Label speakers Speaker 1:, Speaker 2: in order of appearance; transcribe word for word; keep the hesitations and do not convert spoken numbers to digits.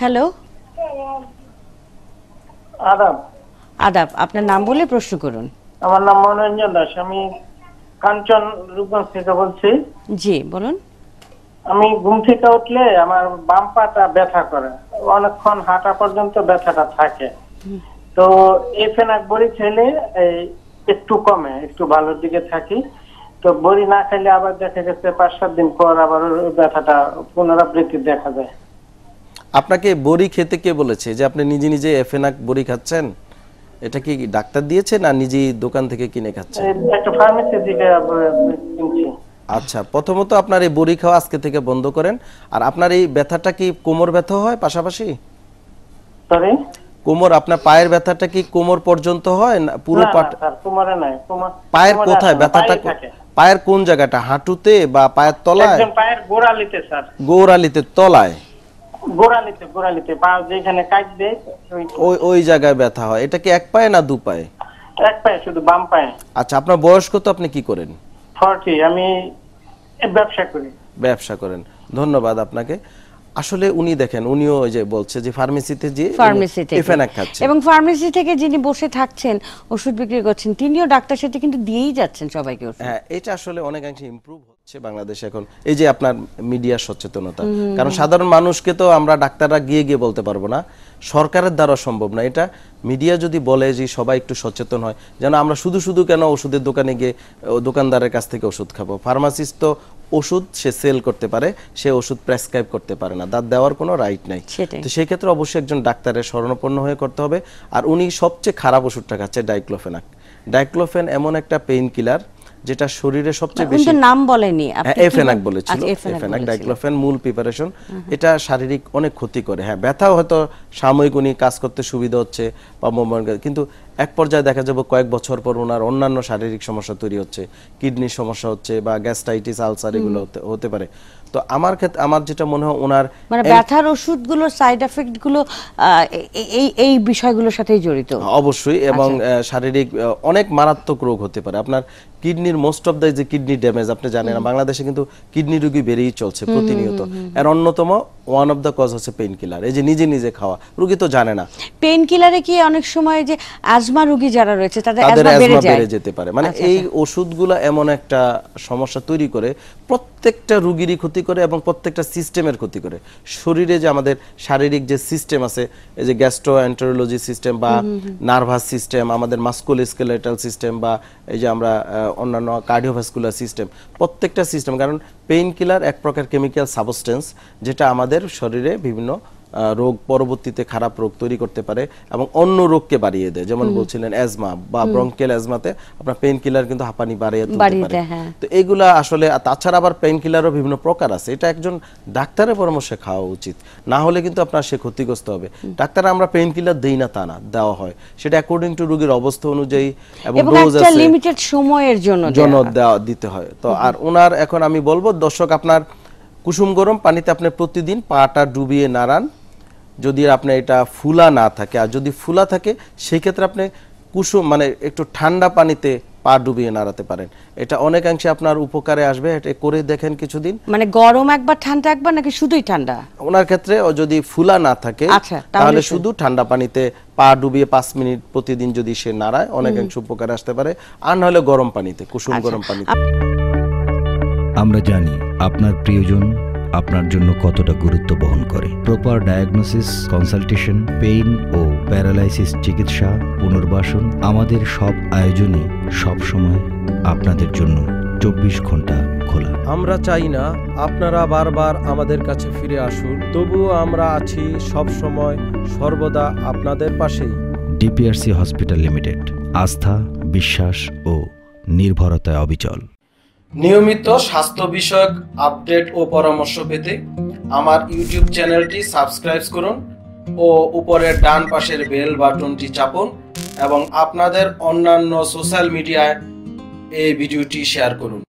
Speaker 1: Hello,
Speaker 2: আদাব।
Speaker 1: আদাব। আপনার নাম বলে প্রশ্ন করুন।
Speaker 2: আমার নাম মনোরঞ্জন দাস, আমি কাঞ্চন রূপগঞ্জ থেকে বলছি।
Speaker 1: জি বলুন।
Speaker 2: আমি ঘুম থেকে উঠলে আমার বাম পাটা ব্যথা করে, অনেকক্ষণ হাঁটা পর্যন্ত ব্যথাটা থাকে। তো এই ফেনাক বড়ি খেলে একটু কমে, একটু ভালোর দিকে থাকি। তো বড়ি না খেলে আবার দেখা গেছে পাঁচ সাত দিন পর আবার ব্যথাটা পুনরাবৃত্তি দেখা যায়।
Speaker 3: আপনাকে বড়ি খেতে কে বলেছে যে আপনি নিজে নিজে এফেনাক বড়ি খাচ্ছেন? এটা কি ডাক্তার দিয়েছে না নিজেই দোকান থেকে কিনে খাচ্ছেন?
Speaker 2: একটা ফার্মেসি থেকে কিনছি।
Speaker 3: আচ্ছা, প্রথমত আপনার এই বড়ি খাওয়া আজকে থেকে বন্ধ করেন। আর আপনার এই ব্যথাটা কি কোমর ব্যথা হয় পাশাপাশি?
Speaker 2: সরি,
Speaker 3: কোমর, আপনার পায়ের ব্যথাটা কি কোমর পর্যন্ত হয় না পুরো পাট?
Speaker 2: স্যার কোমরে নাই, কোমর
Speaker 3: পায়ের কোথায় ব্যথাটা? পায়ের কোন জায়গাটা, হাঁটুতে বা পায়ের তলায়?
Speaker 2: একদম পায়ের গোড়ালিতে স্যার।
Speaker 3: গোড়ালিতে তলায়?
Speaker 2: গোড়ালিতে, গোড়ালিতে পা যেখানে কাট দেয়
Speaker 3: ওই ওই জায়গায় ব্যথা হয়। এটা কি এক পায়ে না দু পায়ে?
Speaker 2: এক পায়ে, শুধু বাম পায়ে।
Speaker 3: আচ্ছা, আপনার বয়স কত, আপনি কি করেন?
Speaker 2: ফর্টি, আমি ব্যবসা করি।
Speaker 3: ব্যবসা করেন, ধন্যবাদ আপনাকে। আসলে উনি দেখেন, উনিও ওই যে বলছে যে ফার্মেসিতে যে
Speaker 1: ফার্মেসি থেকে
Speaker 3: এফেনাক খাচ্ছেন,
Speaker 1: এবং ফার্মেসি থেকে যিনি বসে থাকছেন ওষুধ বিক্রি করছেন তিনিও ডাক্তার সাথে কিন্তু দিয়েই যাচ্ছেন সবাইকে ওষুধ।
Speaker 3: হ্যাঁ, এটা আসলে অনেকাংশে ইমপ্রুভ হচ্ছে বাংলাদেশে এখন, এই যে আপনার মিডিয়া সচেতনতা। কারণ সাধারণ মানুষকে তো আমরা ডাক্তাররা গিয়ে গিয়ে বলতে পারবো না, সরকারের দ্বারা সম্ভব না। এটা মিডিয়া যদি বলে যে সবাই একটু সচেতন হয়, যেন আমরা শুধু শুধু কেন ওষুধের দোকানে গিয়ে দোকানদারের কাছ থেকে ওষুধ খাবো। ফার্মাসিস্ট তো ওষুধ সে সেল করতে পারে, সে ওষুধ প্রেসক্রাইব করতে পারে না, তার দেওয়ার কোনো রাইট নাই। তো সেই ক্ষেত্রে অবশ্যই একজন ডাক্তারের শরণাপন্ন হয়ে করতে হবে। আর উনি সবচেয়ে খারাপ ওষুধটা খাচ্ছে ডাইক্লোফেনাক। ডাইক্লোফেন এমন একটা পেইন কিলার যেটা শরীরে সবচেয়ে বেশি,
Speaker 1: নাম বলেনি আপনি,
Speaker 3: এফেনাক বলেছিল, এফেনাক ডাইক্লোফেন মূল প্রিপারেশন। এটা শারীরিক অনেক ক্ষতি করে। হ্যাঁ, ব্যথা হয়তো সাময়িক, উনি কাজ করতে সুবিধা হচ্ছে বা মোবাইল, কিন্তু এক পর্যায়ে দেখা যাবে কয়েক বছর পর ওনার অন্যান্য শারীরিক সমস্যা তৈরি হচ্ছে, কিডনির সমস্যা হচ্ছে বা গ্যাস্ট্রাইটিস, আলসার এগুলো হতে পারে। তো আমার ক্ষেত্রে আমার যেটা মনে হয় ওনার
Speaker 1: মানে ব্যথার ওষুধগুলোর সাইড এফেক্ট গুলো এই এই বিষয়গুলোর সাথেই জড়িত
Speaker 3: অবশ্যই, এবং শারীরিক অনেক মারাত্মক রোগ হতে পারে। আপনার কিডনির মোস্ট অফ দ্য যে কিডনি ড্যামেজ, আপনি জানেন না বাংলাদেশে কিন্তু কিডনি রোগী বেড়েই চলছে প্রতিনিয়ত। এর অন্যতম ওয়ান অফ দ্য কজ হচ্ছে পেইন কিলার। এই যে নিজে নিজে খাওয়া, রোগী তো জানে না।
Speaker 1: পেইন কিলারে কি অনেক সময় যে আজমা রোগী যারা রয়েছে তাদের
Speaker 3: আজমা বেড়ে যেতে পারে। মানে এই ওষুধগুলো এমন একটা সমস্যা তৈরি করে, প্রত্যেকটা রোগীরই ক্ষতি করে এবং প্রত্যেকটা সিস্টেমের ক্ষতি করে। শরীরে যে আমাদের শারীরিক যে সিস্টেম আছে, এই যে গ্যাস্ট্রোএন্টারোলজি সিস্টেম বা নার্ভাস সিস্টেম, আমাদের মাস্কুলোস্কেলেটাল সিস্টেম বা এই যে আমরা অন্যান্য কার্ডিওভাস্কুলার সিস্টেম, প্রত্যেকটা সিস্টেম, কারণ পেইন কিলার এক প্রকার কেমিক্যাল সাবস্টেন্স যেটা আমাদের শরীরে বিভিন্ন রোগ পরবর্তীতে খারাপ রোগ তৈরি করতে পারে এবং অন্য রোগকে বাড়িয়ে দেয়। যেমন বলছিলেন অ্যাজমা বা ব্রঙ্কিয়াল অ্যাজমাতে আপনার পেইন কিলার কিন্তু হাঁপানি বাড়িয়ে দিতে পারে। তো এগুলা আসলে, তাছাড়া আবার পেইন কিলারও বিভিন্ন প্রকার আছে। এটা একজন ডাক্তারের পরামর্শে খাওয়া উচিত, না হলে কিন্তু আপনার সে ক্ষতিগ্রস্ত হবে। ডাক্তার আমরা পেইন কিলার দেই না তা না, দেওয়া হয় সেটা অ্যাকর্ডিং টু রোগীর অবস্থা অনুযায়ী এবং ডোজ আছে,
Speaker 1: লিমিটেড সময়ের জন্য
Speaker 3: জন্য দেওয়া দিতে হয়। তো আর ওনার এখন আমি বলবো দর্শক, আপনার কুসুম গরম পানিতে আপনি প্রতিদিন পাটা ডুবিয়ে নাড়ান। যদি আপনার এটা ফুলা না থাকে, আর যদি ফুলা থাকে সেই ক্ষেত্রে আপনি কুসুম মানে একটু ঠান্ডা পানিতে পা ডুবিয়ে নাড়াতে পারেন। এটা অনেকাংশে আপনার উপকারে আসবে। এটা করে দেখেন কিছুদিন।
Speaker 1: মানে গরম একবার ঠান্ডা একবার নাকি শুধুই ঠান্ডা?
Speaker 3: ওনার ক্ষেত্রে যদি ফুলা না থাকে তাহলে শুধু ঠান্ডা পানিতে পা ডুবিয়ে পাঁচ মিনিট প্রতিদিন যদি সে নাড়ায় অনেকাংশে উপকারে আসতে পারে। আর না হলে গরম পানিতে, কুসুম গরম পানিতে।
Speaker 4: আমরা জানি আপনার প্রিয়জন আপনার জন্য কতটা গুরুত্ব বহন করে। প্রপার ডায়াগনোসিস, কনসালটেশন, পেইন ও প্যারালাইসিস চিকিৎসা, পুনর্বাসন, আমাদের সব আয়োজনই সব সময় আপনাদের জন্য চব্বিশ ঘন্টা খোলা।
Speaker 3: আমরা চাই না আপনারা বারবার আমাদের কাছে ফিরে আসুন, তবুও আমরা আছি সব সময় সর্বদা আপনাদের পাশেই।
Speaker 4: ডিপিআরসি হসপিটাল লিমিটেড, আস্থা, বিশ্বাস ও নির্ভরতায় অবিচল।
Speaker 3: নিয়মিত স্বাস্থ্য বিষয়ক আপডেট ও পরামর্শ পেতে আমার ইউটিউব চ্যানেলটি সাবস্ক্রাইব করুন ও উপরের ডান পাশের বেল বাটনটি চাপুন এবং আপনাদের অন্যান্য সোশ্যাল মিডিয়ায় এই ভিডিওটি শেয়ার করুন।